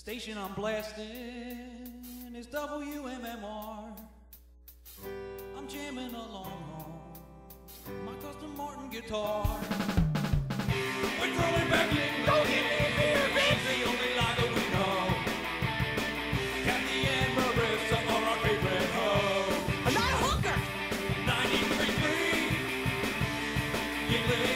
station I'm blasting is WMMR. I'm jamming along on my custom Martin guitar. We're throwing back in. Go get me a beer, bitch! The only lager we know. Kathy and Marisa are our favorite hosts. I'm not a hooker! 93.3 Yuengling.